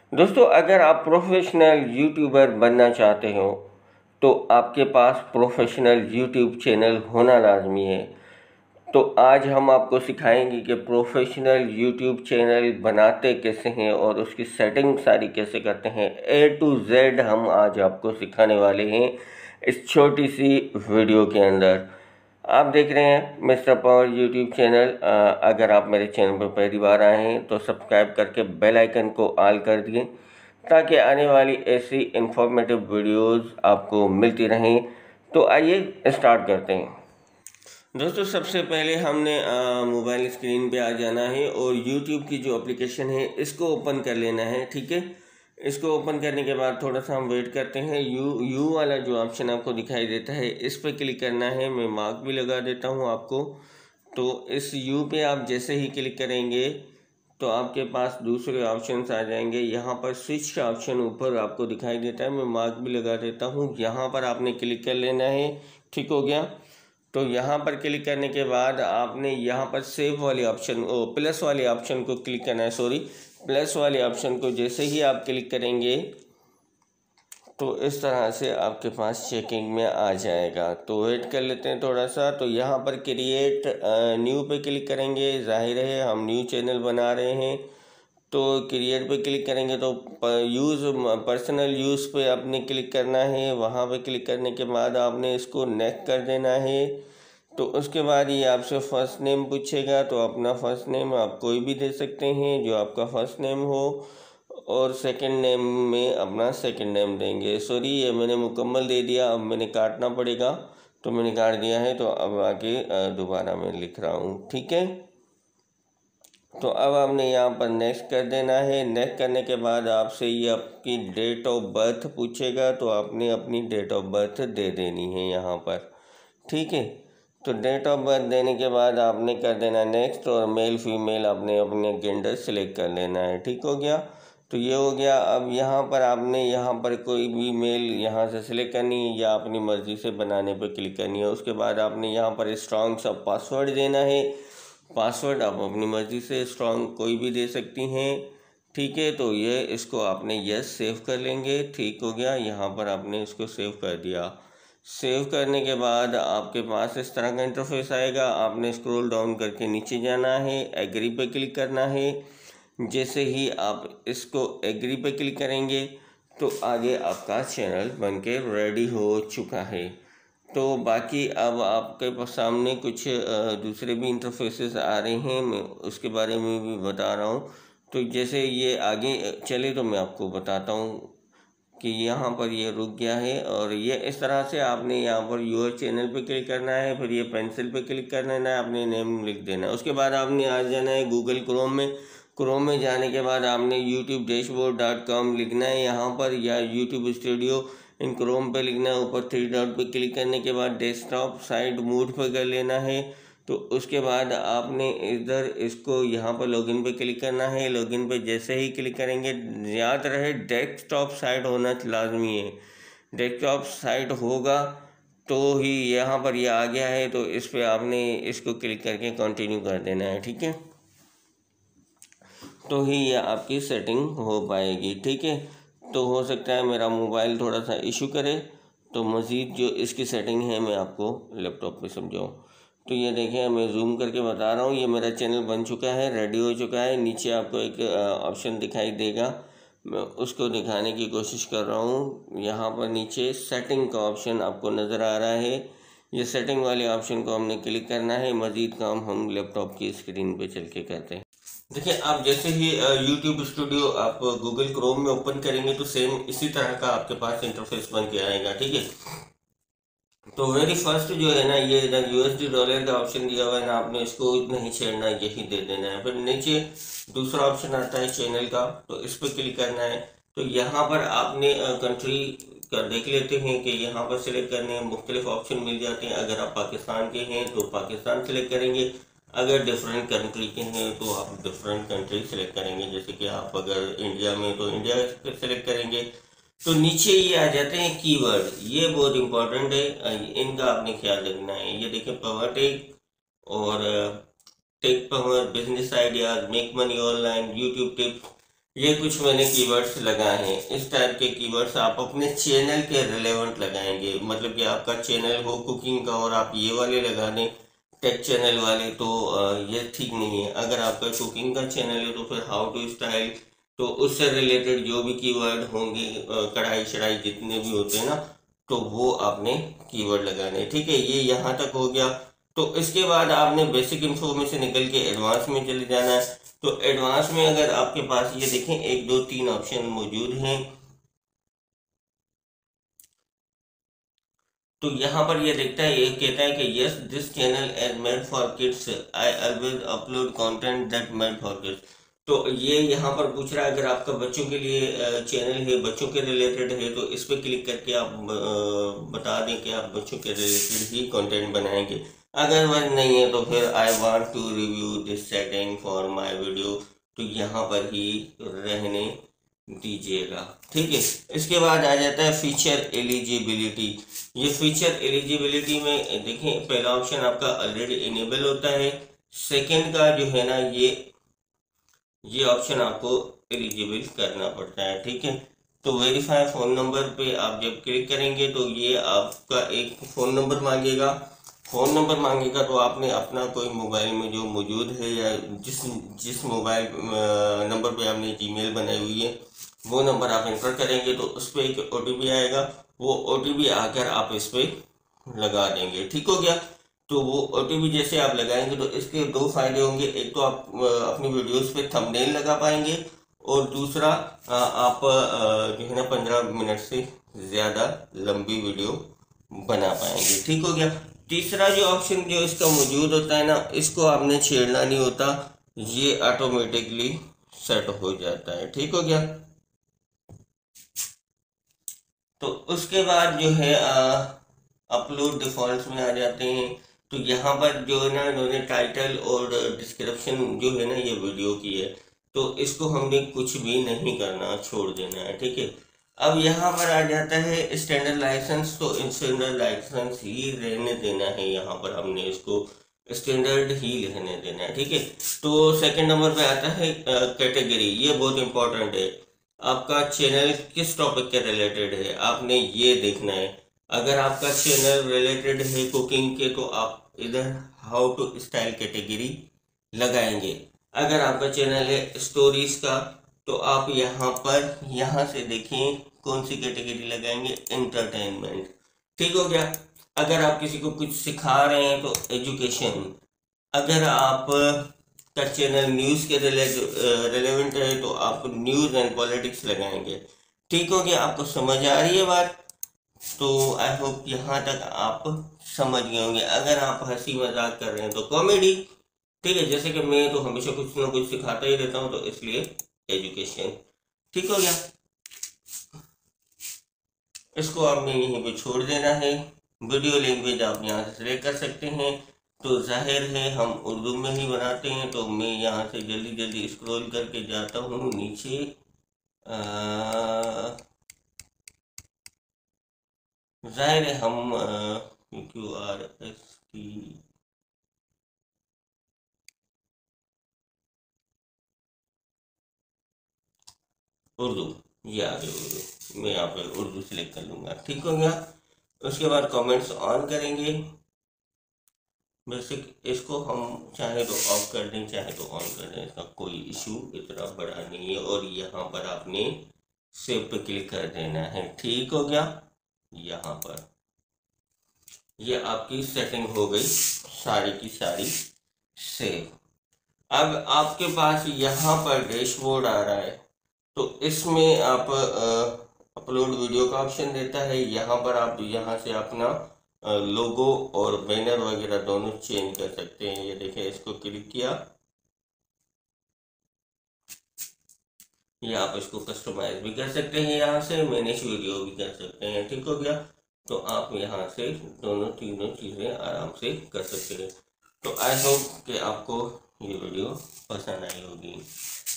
दोस्तों, अगर आप प्रोफेशनल यूट्यूबर बनना चाहते हो तो आपके पास प्रोफेशनल यूट्यूब चैनल होना लाजमी है। तो आज हम आपको सिखाएंगे कि प्रोफेशनल यूट्यूब चैनल बनाते कैसे हैं और उसकी सेटिंग सारी कैसे करते हैं। A to Z हम आज आपको सिखाने वाले हैं इस छोटी सी वीडियो के अंदर। आप देख रहे हैं मिस्टर पावर यूट्यूब चैनल। अगर आप मेरे चैनल पर पहली बार आए हैं तो सब्सक्राइब करके बेल आइकन को ऑल कर दिए ताकि आने वाली ऐसी इंफॉर्मेटिव वीडियोस आपको मिलती रहें। तो आइए स्टार्ट करते हैं। दोस्तों, सबसे पहले हमने मोबाइल स्क्रीन पे आ जाना है और यूट्यूब की जो एप्लीकेशन है इसको ओपन कर लेना है। ठीक है, इसको ओपन करने के बाद थोड़ा सा हम वेट करते हैं। यू वाला जो ऑप्शन आपको दिखाई देता है इस पर क्लिक करना है। मैं मार्क भी लगा देता हूँ आपको। तो इस यू पे आप जैसे ही क्लिक करेंगे तो आपके पास दूसरे ऑप्शंस आ जाएंगे। यहाँ पर स्विच का ऑप्शन ऊपर आपको दिखाई देता है, मैं मार्क भी लगा देता हूँ। यहाँ पर आपने क्लिक कर लेना है। ठीक हो गया। तो यहाँ पर क्लिक करने के बाद आपने यहाँ पर सेव वाले ऑप्शन प्लस वाले ऑप्शन को क्लिक करना है। सॉरी, प्लस वाले ऑप्शन को जैसे ही आप क्लिक करेंगे तो इस तरह से आपके पास चेकिंग में आ जाएगा। तो वेट कर लेते हैं थोड़ा सा। तो यहाँ पर क्रिएट न्यू पे क्लिक करेंगे। जाहिर है हम न्यू चैनल बना रहे हैं तो क्रिएट पे क्लिक करेंगे तो यूज़ पर्सनल यूज़ पे आपने क्लिक करना है। वहाँ पे क्लिक करने के बाद आपने इसको नेक्स्ट कर देना है। तो उसके बाद ये आपसे फ़र्स्ट नेम पूछेगा, तो अपना फ़र्स्ट नेम आप कोई भी दे सकते हैं जो आपका फ़र्स्ट नेम हो, और सेकंड नेम में अपना सेकंड नेम देंगे। सॉरी, ये मैंने मुकम्मल दे दिया, अब मैंने काटना पड़ेगा तो मैंने काट दिया है। तो अब आगे दोबारा मैं लिख रहा हूँ। ठीक है, तो अब आपने यहाँ पर नेक्स्ट कर देना है। नेक्स्ट करने के बाद आपसे ये आपकी डेट ऑफ बर्थ पूछेगा, तो आपने अपनी डेट ऑफ बर्थ दे देनी है यहाँ पर। ठीक है, तो डेट ऑफ बर्थ देने के बाद आपने कर देना नेक्स्ट, और मेल फीमेल आपने अपने जेंडर सेलेक्ट कर लेना है। ठीक हो गया। तो ये हो गया। अब यहाँ पर आपने यहाँ पर कोई भी मेल यहाँ से सिलेक्ट करनी है या अपनी मर्ज़ी से बनाने पर क्लिक करनी है। उसके बाद आपने यहाँ पर स्ट्रॉन्ग सा पासवर्ड देना है। पासवर्ड आप अपनी मर्ज़ी से स्ट्रॉन्ग कोई भी दे सकती हैं। ठीक है, तो ये इसको आपने यस सेव कर लेंगे। ठीक हो गया। यहाँ पर आपने इसको सेव कर दिया। सेव करने के बाद आपके पास इस तरह का इंटरफेस आएगा। आपने स्क्रॉल डाउन करके नीचे जाना है, एग्री पे क्लिक करना है। जैसे ही आप इसको एग्री पे क्लिक करेंगे तो आगे आपका चैनल बनके रेडी हो चुका है। तो बाकी अब आपके सामने कुछ दूसरे भी इंटरफेसेस आ रहे हैं, मैं उसके बारे में भी बता रहा हूँ। तो जैसे ये आगे चले तो मैं आपको बताता हूँ कि यहाँ पर ये रुक गया है। और ये इस तरह से आपने यहाँ पर यूर चैनल पे क्लिक करना है, फिर ये पेंसिल पे क्लिक कर लेना है, अपने नेम लिख देना है। उसके बाद आपने आ जाना है गूगल क्रोम में। क्रोम में जाने के बाद आपने youtube-dashboard.com लिखना है यहाँ पर, या यूट्यूब स्टूडियो इन क्रोम पे लिखना है। ऊपर थ्री डॉट पे क्लिक करने के बाद डेस्कटॉप साइड मोड पर कर लेना है। तो उसके बाद आपने इधर इसको यहाँ पर लॉगिन पे क्लिक करना है। लॉगिन पे जैसे ही क्लिक करेंगे, याद रहे डेस्कटॉप साइड होना लाजमी है। डेस्कटॉप साइड होगा तो ही यहाँ पर ये आ गया है, तो इस पर आपने इसको क्लिक करके कंटिन्यू कर देना है। ठीक है, तो ही ये आपकी सेटिंग हो पाएगी। ठीक है, तो हो सकता है मेरा मोबाइल थोड़ा सा इशू करे, तो मज़ीद जो इसकी सेटिंग है मैं आपको लैपटॉप पे समझाऊँ। तो ये देखें, मैं जूम करके बता रहा हूँ। ये मेरा चैनल बन चुका है, रेडी हो चुका है। नीचे आपको एक ऑप्शन दिखाई देगा, मैं उसको दिखाने की कोशिश कर रहा हूँ। यहाँ पर नीचे सेटिंग का ऑप्शन आपको नज़र आ रहा है। ये सेटिंग वाले ऑप्शन को हमने क्लिक करना है। मज़ीद काम हम लैपटॉप की स्क्रीन पे चल के करते हैं। देखिए, आप जैसे ही यूट्यूब स्टूडियो आप गूगल क्रोम में ओपन करेंगे तो सेम इसी तरह का आपके पास इंटरफेस बन के आएगा। ठीक है, तो वेरी फर्स्ट जो है ना, ये यूएसडी डॉलर का ऑप्शन दिया हुआ है ना, आपने इसको नहीं छेड़ना, यही दे देना है। फिर नीचे दूसरा ऑप्शन आता है चैनल का, तो इस पर क्लिक करना है। तो यहाँ पर आपने कंट्री का देख लेते हैं कि यहाँ पर सिलेक्ट करने हैं, मुख्तलिफ ऑप्शन मिल जाते हैं। अगर आप पाकिस्तान के हैं तो पाकिस्तान सिलेक्ट करेंगे, अगर डिफरेंट कंट्री के हैं तो आप डिफरेंट कंट्री सेलेक्ट करेंगे। जैसे कि आप अगर इंडिया में तो इंडिया सेलेक्ट करेंगे। तो नीचे ये आ जाते हैं कीवर्ड, ये बहुत इंपॉर्टेंट है, इनका आपने ख्याल रखना है। ये देखें, पावर टेक और tech power, business ideas, make money online, YouTube tips, ये कुछ मैंने कीवर्ड्स लगाए हैं। इस टाइप के कीवर्ड्स आप अपने चैनल के रिलेवेंट लगाएंगे, मतलब कि आपका चैनल हो कुकिंग का और आप ये वाले लगा दें टेक चैनल वाले, तो ये ठीक नहीं है। अगर आपका कुकिंग का चैनल है तो फिर हाउ टू स्टाइल, तो उससे रिलेटेड जो भी कीवर्ड होंगे, कढ़ाई शढ़ाई जितने भी होते हैं ना, तो वो आपने कीवर्ड लगाने, ठीक है। ये यहाँ तक हो गया। तो इसके बाद आपने बेसिक इन्फो में से निकल के एडवांस में चले जाना है। तो एडवांस में अगर आपके पास ये देखें 1 2 3 ऑप्शन मौजूद हैं, तो यहाँ पर ये देखता है, ये कहता है कि yes this channel is made for kids, I always upload content that made for kids. तो ये यहाँ पर पूछ रहा है अगर आपका बच्चों के लिए चैनल है, बच्चों के रिलेटेड है, तो इस पर क्लिक करके आप बता दें कि आप बच्चों के रिलेटेड ही कंटेंट बनाएंगे। अगर वह नहीं है तो फिर I want to review this setting for my video, तो यहाँ पर ही रहने दीजिएगा, ठीक है। इसके बाद आ जाता है फीचर एलिजिबिलिटी। ये फीचर एलिजिबिलिटी में देखें, पहला ऑप्शन आपका ऑलरेडी इनेबल होता है, सेकंड का जो है ना ये ऑप्शन आपको एलिजिबल करना पड़ता है, ठीक है। तो वेरीफाई फ़ोन नंबर पे आप जब क्लिक करेंगे तो ये आपका एक फ़ोन नंबर मांगेगा। फ़ोन नंबर मांगेगा तो आपने अपना कोई मोबाइल में जो मौजूद है या जिस मोबाइल नंबर पे आपने जीमेल बनाई हुई है वो नंबर आप एंटर करेंगे तो उस पर एक OTP आएगा। वो OTP आकर आप इस पर लगा देंगे, ठीक हो गया। तो वो OTP जैसे आप लगाएंगे तो इसके 2 फायदे होंगे। एक तो आप अपनी वीडियोस पे थंबनेल लगा पाएंगे, और दूसरा आप जो है ना 15 मिनट से ज़्यादा लंबी वीडियो बना पाएंगे, ठीक हो गया। तीसरा जो ऑप्शन जो इसका मौजूद होता है ना, इसको आपने छेड़ना नहीं होता, ये ऑटोमेटिकली सेट हो जाता है, ठीक हो गया। तो उसके बाद जो है अपलोड डिफॉल्ट में आ जाते हैं। तो यहाँ पर जो है ना इन्होंने टाइटल और डिस्क्रिप्शन जो है ना ये वीडियो की है, तो इसको हमने कुछ भी नहीं करना, छोड़ देना है, ठीक है। अब यहाँ पर आ जाता है स्टैंडर्ड लाइसेंस। तो स्टैंडर्ड लाइसेंस ही रहने देना है, यहाँ पर हमने इसको स्टैंडर्ड ही रहने देना है, ठीक है। तो सेकंड नंबर पे आता है कैटेगरी। ये बहुत इंपॉर्टेंट है, आपका चैनल किस टॉपिक के रिलेटेड है आपने ये देखना है। अगर आपका चैनल रिलेटेड है कुकिंग के तो आप इधर हाउ टू स्टाइल कैटेगरी लगाएंगे। अगर आपका चैनल है स्टोरीज का तो आप यहाँ पर यहाँ से देखें कौन सी कैटेगरी लगाएंगे, एंटरटेनमेंट, ठीक हो गया। अगर आप किसी को कुछ सिखा रहे हैं तो एजुकेशन। अगर आप का चैनल न्यूज़ के रिलेवेंट है तो आप न्यूज़ एंड पॉलिटिक्स लगाएंगे, ठीक हो गया। आपको समझ आ रही है बात? तो आई होप यहाँ तक आप समझ गए होंगे। अगर आप हंसी मजाक कर रहे हैं तो कॉमेडी, ठीक है। जैसे कि मैं तो हमेशा कुछ ना कुछ सिखाता ही रहता हूँ, तो इसलिए एजुकेशन, ठीक हो गया। इसको आपने यहीं पे छोड़ देना है। वीडियो लैंग्वेज आप यहाँ से सिलेक्ट कर सकते हैं। तो जाहिर है हम उर्दू में ही बनाते हैं, तो मैं यहाँ से जल्दी जल्दी स्क्रॉल करके जाता हूँ नीचे। जाहिर है हम QRST उर्दू, ये आ गया उर्दू, मैं यहाँ पे उर्दू सिलेक्ट कर लूँगा, ठीक हो गया। उसके बाद कमेंट्स ऑन करेंगे। बेसिक इसको हम चाहे तो ऑफ कर दें, चाहे तो ऑन कर दें, इसका कोई इशू इतना बड़ा नहीं है। और यहाँ पर आपने सेव पे क्लिक कर देना है, ठीक हो गया। यहाँ पर ये आपकी सेटिंग हो गई सारी की सारी सेव। अब आपके पास यहाँ पर डैशबोर्ड आ रहा है, तो इसमें आप अपलोड वीडियो का ऑप्शन देता है। यहाँ पर आप यहाँ से अपना लोगो और बैनर वगैरह दोनों चेंज कर सकते हैं। ये देखें, इसको क्लिक किया, ये आप इसको कस्टमाइज भी कर सकते हैं, यहाँ से मैनेज वीडियो भी कर सकते हैं, ठीक हो गया। तो आप यहाँ से दोनों तीनों चीज़ें आराम से कर सकते हैं। तो आई होप कि आपको ये वीडियो पसंद आई होगी।